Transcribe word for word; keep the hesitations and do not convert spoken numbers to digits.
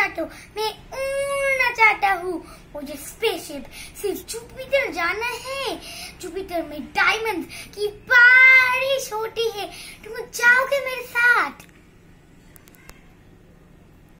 चाहता हूँ, मैं उड़ना चाहता हूँ। मुझे स्पेसशिप सिर्फ जुपिटर जाना है। जुपिटर में डायमंड की बारिश होती है, तो